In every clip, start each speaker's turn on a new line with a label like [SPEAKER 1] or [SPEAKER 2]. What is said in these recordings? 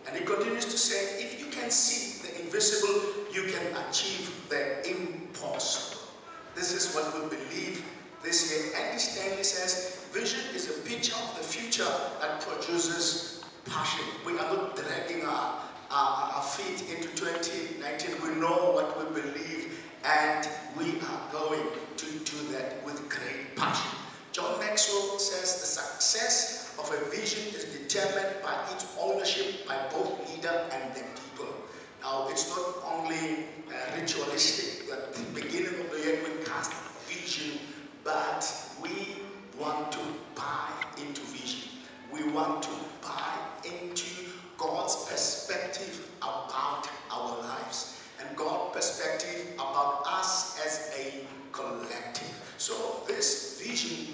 [SPEAKER 1] And he continues to say, if you can see the invisible, you can achieve the impossible. This is what we believe this year. Andy Stanley says, vision is a picture of the future that produces passion. We are not dragging our feet into 2019. We know what we believe, and we are going to do that with great passion. John Maxwell says the success of a vision is determined by its ownership by both leader and the people. Now, it's not only ritualistic. At the beginning of the year, we cast vision, but we want to buy into vision. We want to buy into God's perspective about our lives and God's perspective about us as a collective. So this vision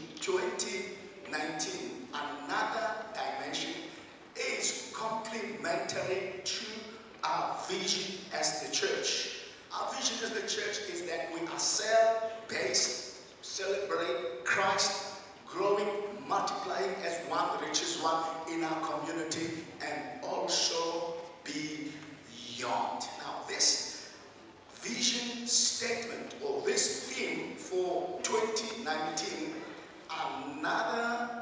[SPEAKER 1] 2019, another dimension, is complementary to our vision as the church. Our vision as the church is that we are cell-based, celebrate Christ, growing, multiplying as one reaches one in our community, and also beyond. Now, this vision statement, or this theme for 2019, another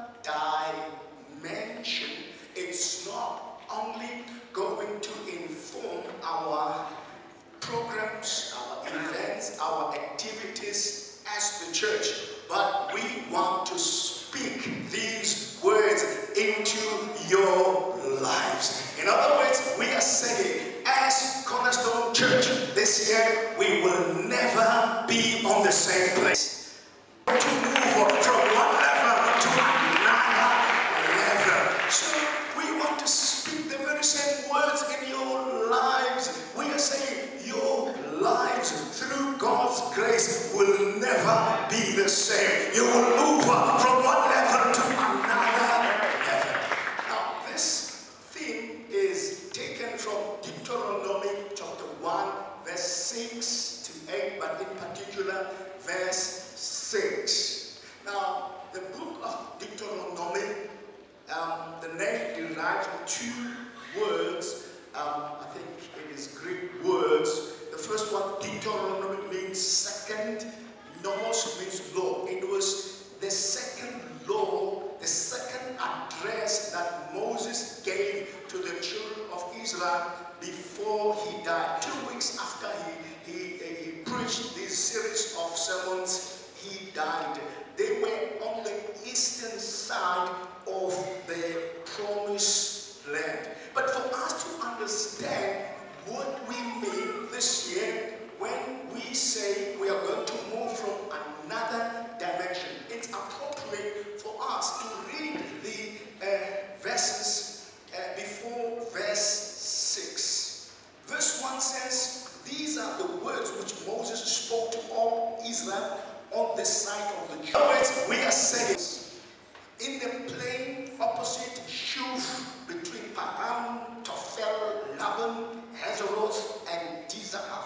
[SPEAKER 1] dimension. It's not only going to inform our programs, our events, our activities as the church, but we want to speak these words into your lives. In other words, we are saying, as Cornerstone Church, this year we will never be on the same place. To move from one level to another level. So we want to speak the very same words in your lives. We are saying your lives through God's grace will never be the same. You will move from one level to another level. Now, this theme is taken from Deuteronomy chapter 1, verse 6 to 8, but in particular, verse 6. Now, the book of Deuteronomy, the name derives from two words. I think it is Greek words. The first one, Deuteronomy, means second. Nomos means law. It was the second law, the second address that Moses gave to the children of Israel before he died. 2 weeks after he preached this series of sermons, he died. They were on the eastern side of the promised land. But for us to understand what we mean this year when we say we are going to move from another dimension, it's appropriate for us to read the verses before verse 6. Verse 1 says, these are the words which Moses spoke to all Israel on the side of the Jordan. In other words, we are saying, in the plain opposite Shuf, between Paran, Tophel, Laban, Hazeroth, and Tizahaf.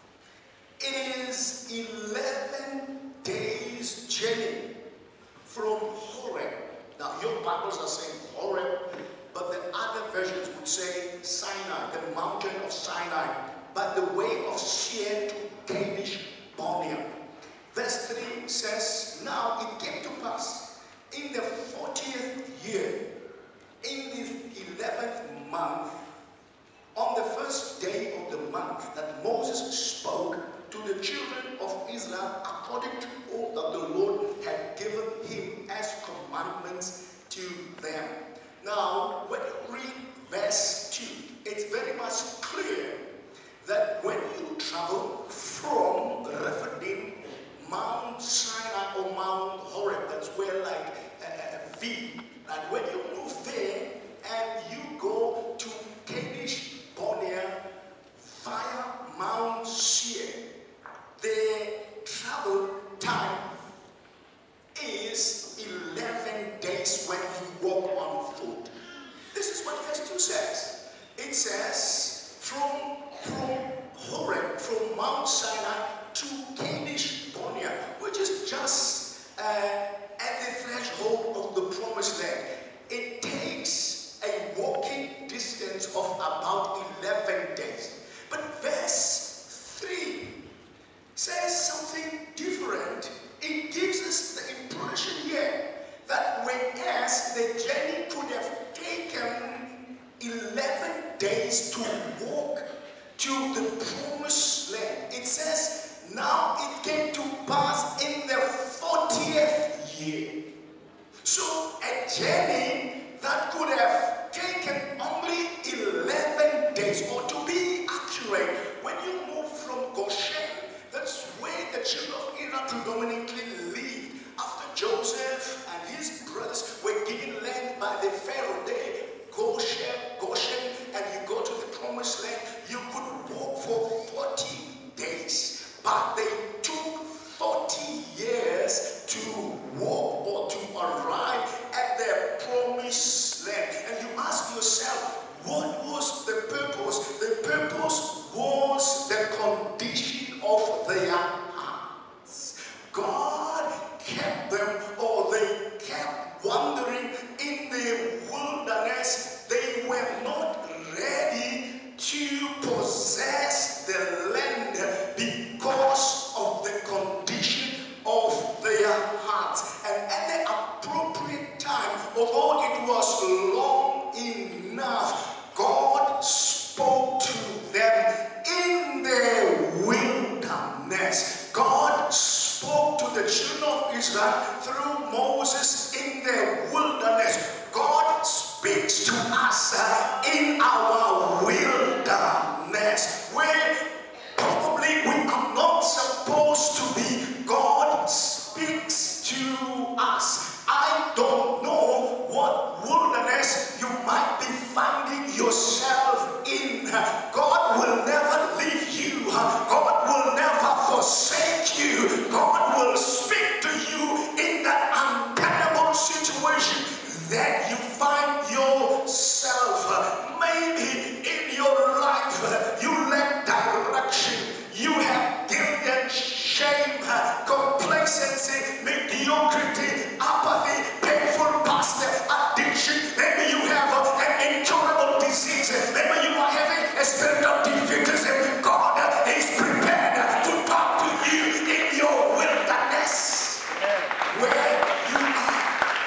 [SPEAKER 1] It is 11 days journey from Horeb. Now your Bibles are saying Horeb, but the other versions would say Sinai, the mountain of Sinai, by the way of Seir to Kadesh Barnea. Verse 3 says, now it came to pass in the 40th year, in the 11th month, on the first day of the month, that Moses spoke to the children of Israel according to all that the Lord had given him as commandments to them. Now, when you read verse 2, it's very much clear that when you travel from Rephidim, Mount Sinai or Mount Horeb, that's where like a V, and when you move there and you go to Kadesh Barnea via Mount Seir, the travel time is 11 days when you walk on foot. This is what verse 2 says. It says, from Horeb, from Mount Sinai to Kadesh Barnea, which is just at the threshold of the promised land. It takes a walking distance of about 11 days. But verse 3 says something different. It gives us the impression here that whereas the journey could have taken 11 days to walk to the promised land, it says now it came to pass in the 40th year. So a journey that could have taken only 11 days, or to be accurate, when you move from Goshen, that's where the children of Israel predominantly lived after Joseph and his brothers were given land by the Pharaoh. They Goshen, and you go to the promised land, you could walk for 40 days, but they took 40 years to walk or to arrive at their promised land. And you ask yourself, what was the purpose? The purpose was the condition of their hearts. God kept them, or they kept wandering in the wilderness. They were not ready to possess the land because of the condition of their hearts. And at the appropriate time, although it was long enough, God spoke to them in the wilderness. God spoke to the children of Israel through Moses in the wilderness. God speaks to us in our wilderness, where probably we are not supposed to be. God speaks to us. I don't know what wilderness you might be finding yourself in. God will never leave you. God will never forsake you. God will speak to you in that untenable situation that you find yourself. Maybe in your life you lack direction. You have guilt and shame, complacency, mediocrity, apathy, painful past, addiction. Maybe you have an incurable disease. Maybe you are having a spirit of difficulty. God is prepared to talk to you in your wilderness, where you are.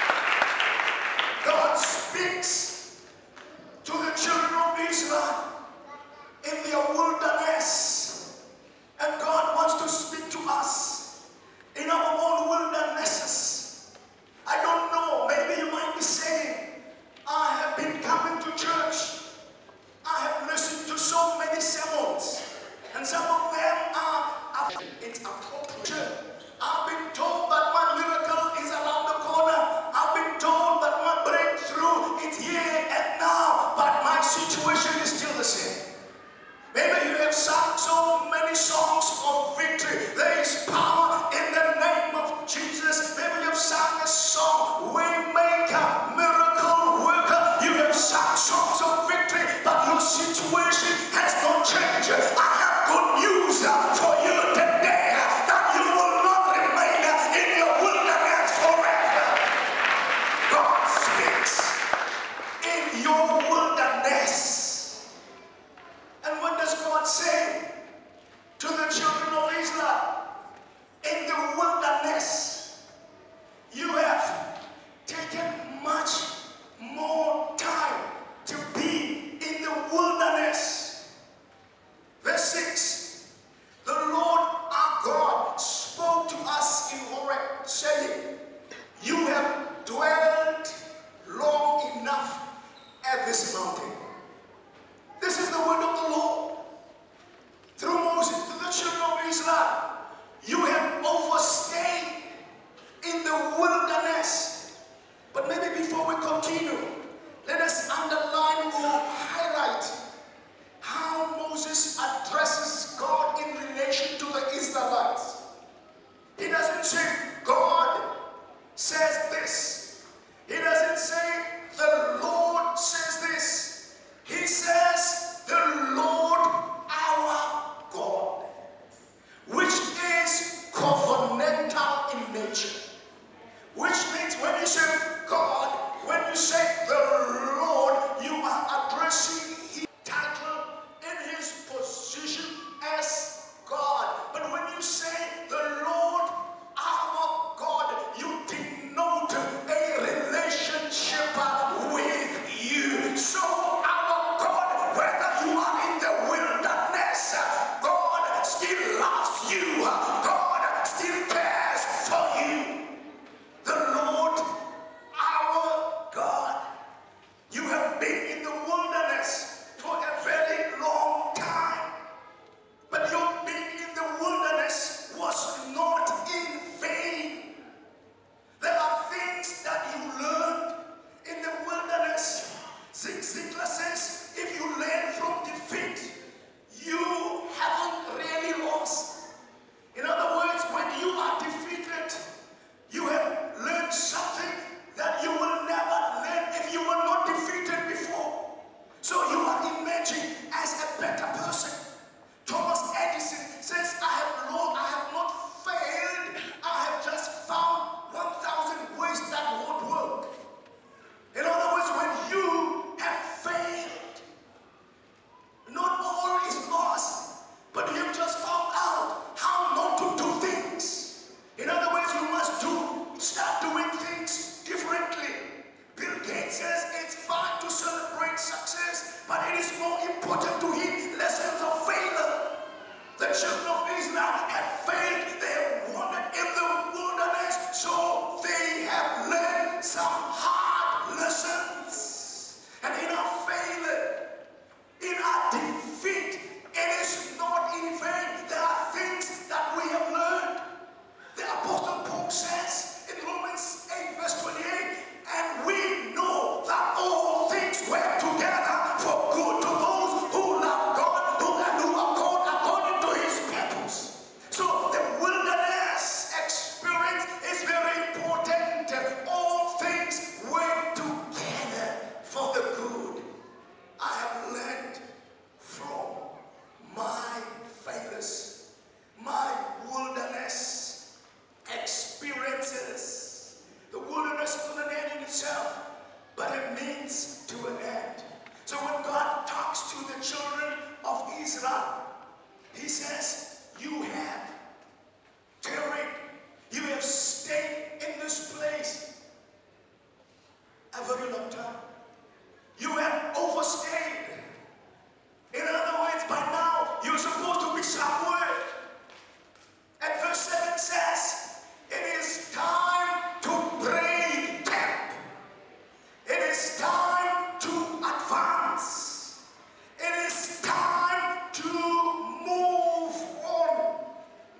[SPEAKER 1] God speaks to the children of Israel in their wilderness. And God wants to speak to us in our own wildernesses. I don't know, maybe you might be saying, I have been coming to church. I have listened to so many sermons. And some of them are, it's appropriate. I've been told that one miracle is around the corner. I've been told that one breakthrough is here and now. But my situation is still the same. Maybe you have sung so many songs of victory. There is power in the name of Jesus. Maybe you have sung a song, Waymaker, Miracle Worker. You have sung songs of victory, but your situation has not changed. I have good news for you today, that you will not remain in your wilderness forever. God speaks in your wilderness. emerging as a better person. Thomas Edison says, I have not failed. I have just found 1,000 ways that won't work. In other words, when you have failed, not all is lost, but you have just found out how not to do things. In other words, you must start doing things differently. Bill Gates says it's fine to celebrate success, but it is more important to heed lessons of failure. The children of Israel had failed. They have wandered in the wilderness, so they have learned some hard lessons. And in our failure, in our defeat, it is not in vain. There are things that we have learned. The Apostle Paul says in Romans 8 verse 28, and we know that all things work together for good to those who love God, who are called according to his purpose. So the wilderness experience is very important. All things work together for the good. I have learned from my failures, my wilderness experiences. The wilderness is not an end in itself, but a means to an end. So when God talks to the children of Israel, he says, you have tarried, you have stayed in this place a very long time. You have overstayed. In other words, by now, you're supposed to be somewhere. And verse 7 says, it is time to break camp. It is time to advance. It is time to move on.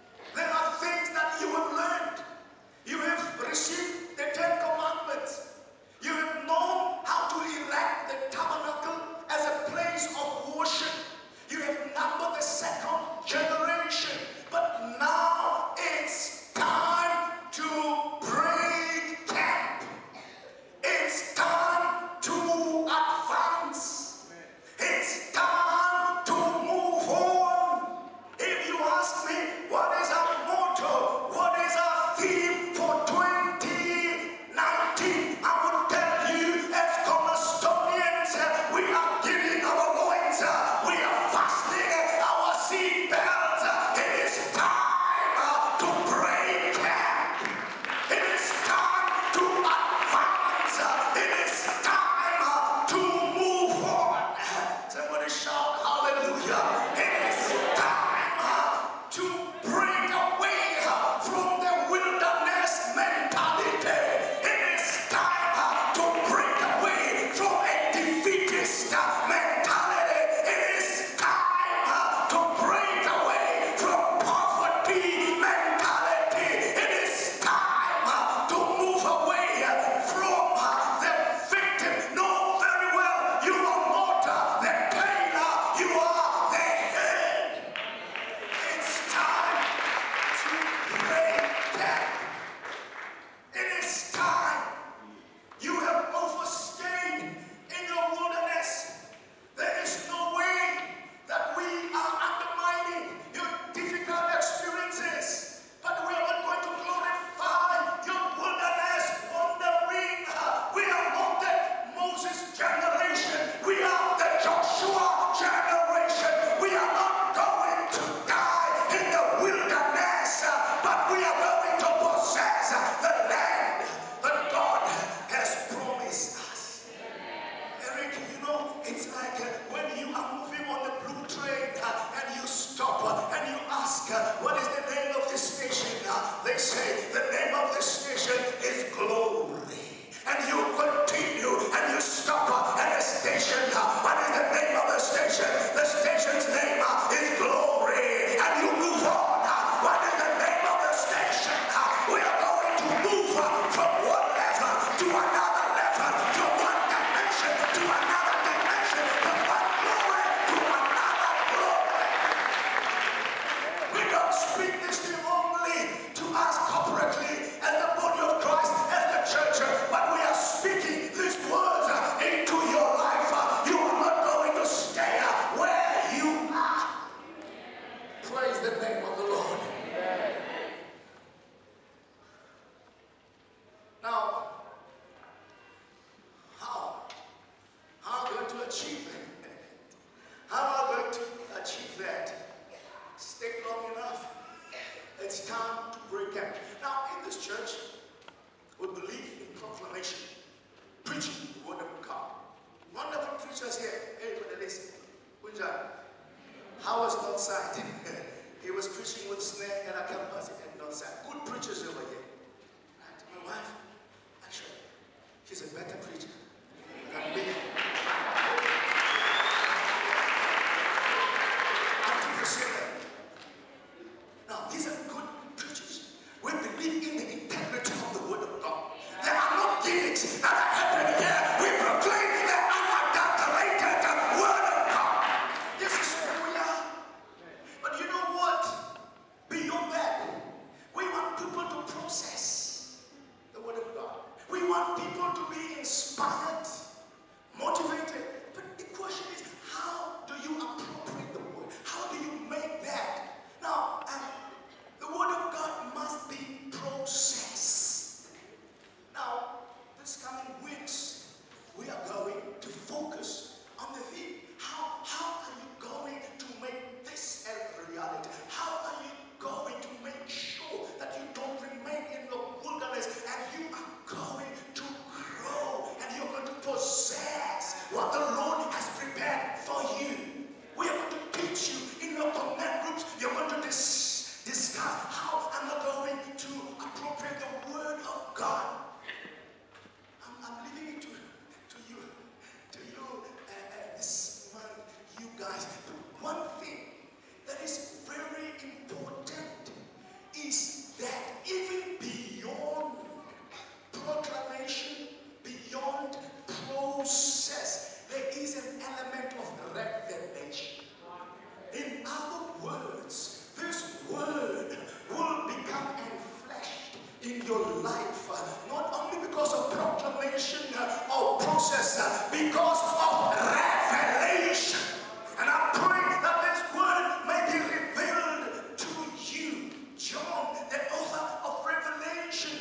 [SPEAKER 1] recognize. But one thing that is very important is that even beyond proclamation, beyond process, there is an element of revelation. In other words, this word will become enfleshed in your life, not only because of proclamation or process, because of revelation. And I pray that this word may be revealed to you. John, the author of Revelation,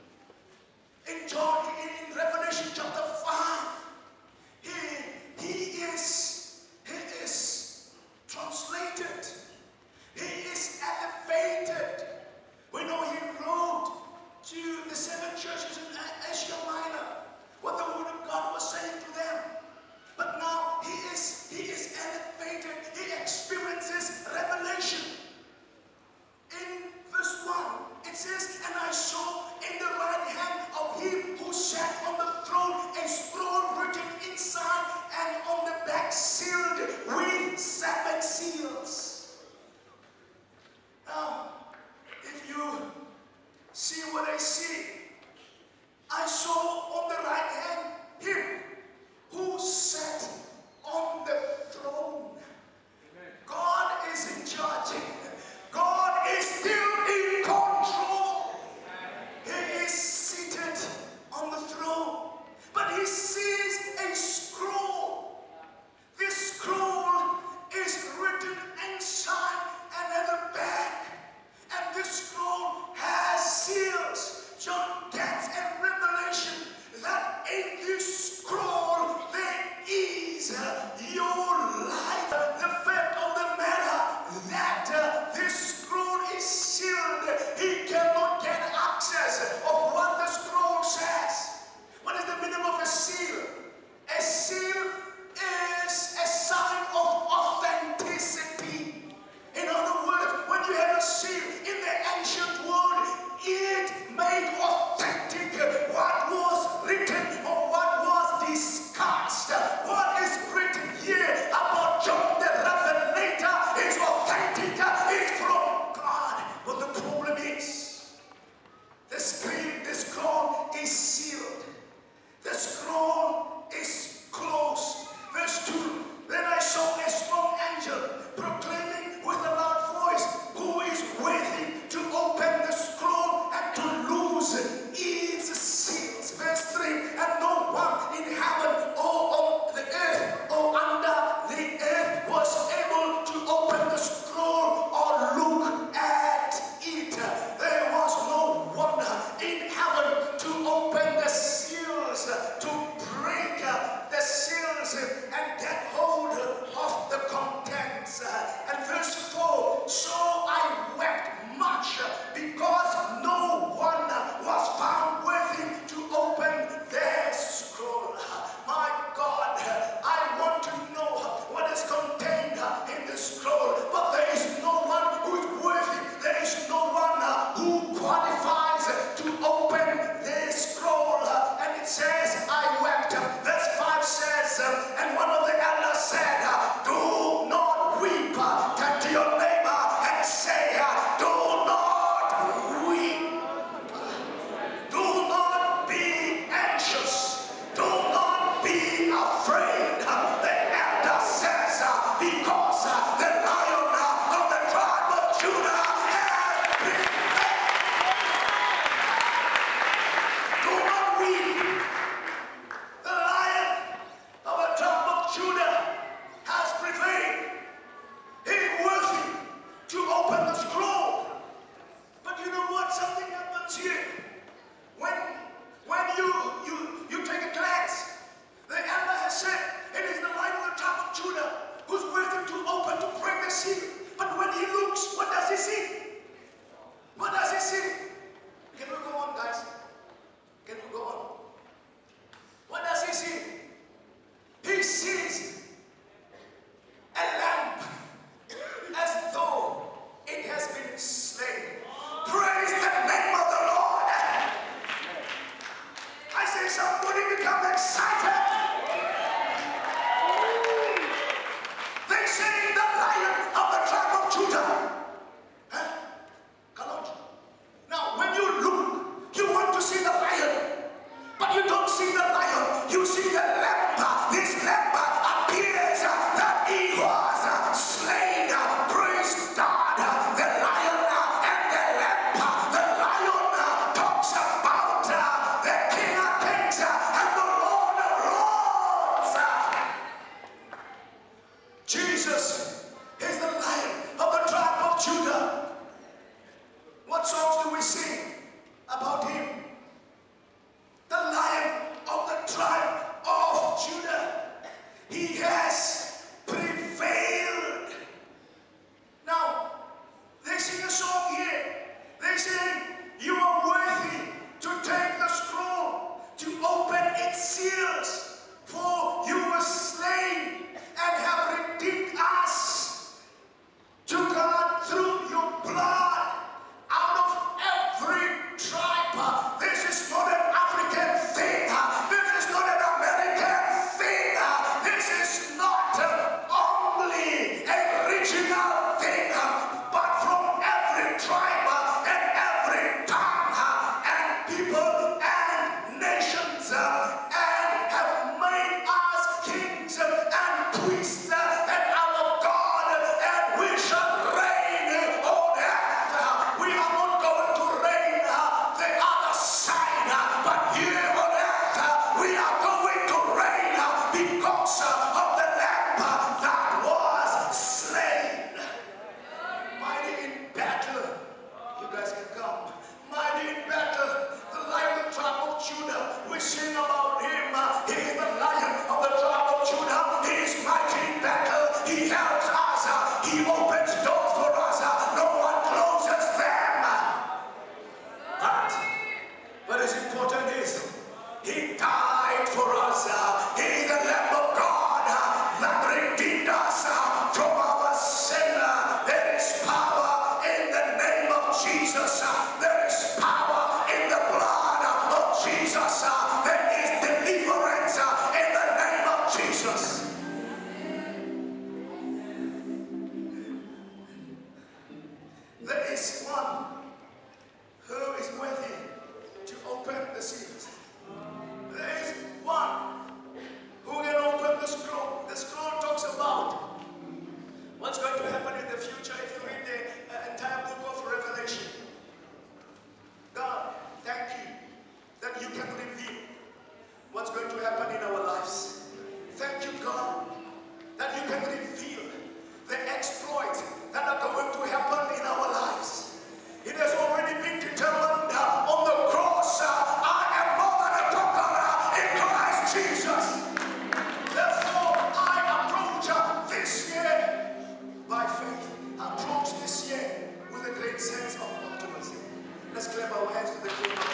[SPEAKER 1] in Revelation chapter 5, he is translated. He is elevated. We know he wrote to the 7 churches in Asia Minor what the word of God was saying to them. But now he is elevated. He experiences revelation. In verse 1, it says, "And I saw in the right hand of him who sat on the throne a scroll written inside and on the back sealed with 7 seals." Now, if you see what I see, I saw on the right hand him who sat on the throne. God is in charge. God is still in control. He is seated on the throne. But he sees a scroll. This scroll is helps us. He opens doors for us. No one closes them. But what is important is He died for us. He is the Lamb of God that redeemed us from our sin. There is power in the name of Jesus. There is power in the blood of Jesus. There is deliverance in the name of Jesus. There is one who is worthy to open the seals. There is one who can open the scroll. The scroll talks about what's going to happen in the future if you read the entire book of Revelation. God, thank you that you can reveal what's going to happen in our lives. Thank you, God, that you can reveal the exploits that are going to happen in our lives. It has already been determined on the cross. I am more than a conqueror in Christ Jesus. Therefore, I approach this year by faith. Approach this year with a great sense of optimism. Let's clap our hands to the King.